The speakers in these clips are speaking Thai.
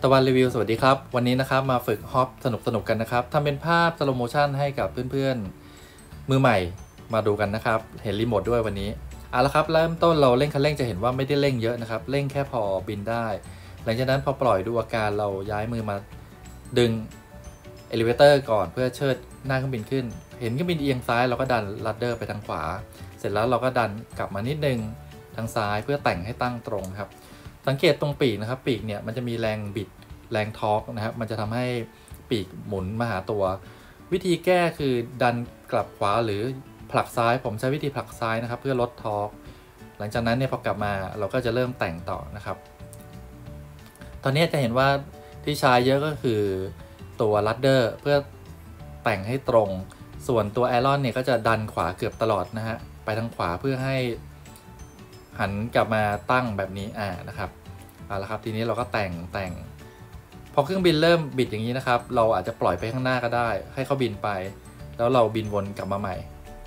ตะวันรีวิวสวัสดีครับวันนี้นะครับมาฝึกฮอปสนุกกันนะครับทำเป็นภาพสโลโมชั่นให้กับเพื่อนๆมือใหม่มาดูกันนะครับเห็นรีโมทด้วยวันนี้เอาละครับเริ่มต้นเราเร่งคันเร่งจะเห็นว่าไม่ได้เร่งเยอะนะครับเร่งแค่พอบินได้หลังจากนั้นพอปล่อยดูอาการเราย้ายมือมาดึงเอลิเวเตอร์ก่อนเพื่อเชิดหน้าเครื่องบินขึ้นเห็นเครื่องบินเอียงซ้ายเราก็ดันลัดเดอร์ไปทางขวาเสร็จแล้วเราก็ดันกลับมานิดนึงทางซ้ายเพื่อแต่งให้ตั้งตรงครับสังเกตตรงปีกนะครับปีกเนี่ยมันจะมีแรงบิดแรงทอร์กนะครับมันจะทำให้ปีกหมุนมาหาตัววิธีแก้คือดันกลับขวาหรือผลักซ้ายผมใช้วิธีผลักซ้ายนะครับเพื่อลดทอร์กหลังจากนั้นเนี่ยพอกลับมาเราก็จะเริ่มแต่งต่อนะครับตอนนี้จะเห็นว่าที่ใช้เยอะก็คือตัวลัดเดอร์เพื่อแต่งให้ตรงส่วนตัวแอรอนเนี่ยก็จะดันขวาเกือบตลอดนะฮะไปทางขวาเพื่อให้หันกลับมาตั้งแบบนี้นะครับเอาละครับทีนี้เราก็แต่งพอเครื่องบินเริ่มบิดอย่างนี้นะครับเราอาจจะปล่อยไปข้างหน้าก็ได้ให้เขาบินไปแล้วเราบินวนกลับมาใหม่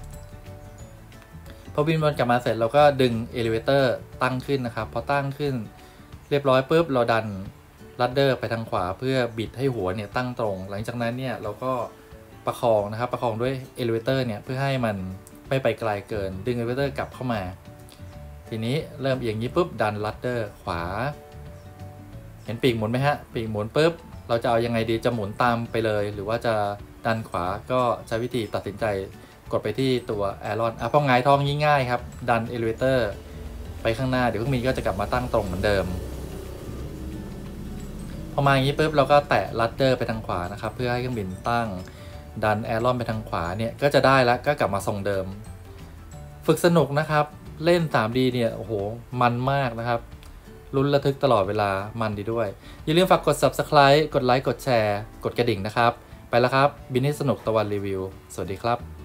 พอบินวนกลับมาเสร็จเราก็ดึงเอลิเวเตอร์ตั้งขึ้นนะครับพอตั้งขึ้นเรียบร้อยปุ๊บเราดันลัดเดอร์ไปทางขวาเพื่อบิดให้หัวเนี่ยตั้งตรงหลังจากนั้นเนี่ยเราก็ประคองนะครับประคองด้วยเอลิเวเตอร์เนี่ยเพื่อให้มันไม่ไปไกลเกินดึงเอลิเวเตอร์กลับเข้ามาทีนี้เริ่มอย่างนี้ปุ๊บดันลัดเดอร์ขวาเห็นปีกหมุนไหมฮะปีกหมุนปุ๊บเราจะเอายังไงดีจะหมุนตามไปเลยหรือว่าจะดันขวาก็ใช้วิธีตัดสินใจกดไปที่ตัวแอรอนพอหงายท้องง่ายๆครับดันเอลิเวเตอร์ไปข้างหน้าเดี๋ยวเครื่องบินก็จะกลับมาตั้งตรงเหมือนเดิมพอมาอย่างนี้ปุ๊บเราก็แตะลัดเดอร์ไปทางขวานะครับเพื่อให้เครื่องบินตั้งดันแอรอนไปทางขวาเนี่ยก็จะได้แล้วก็กลับมาทรงเดิมฝึกสนุกนะครับเล่น 3D เนี่ยโอ้โหมันมากนะครับลุ้นระทึกตลอดเวลามันดีด้วยอย่าลืมฝากกด Subscribe กดไลค์กดแชร์กดกระดิ่งนะครับไปแล้วครับบินให้สนุกตะวันรีวิวสวัสดีครับ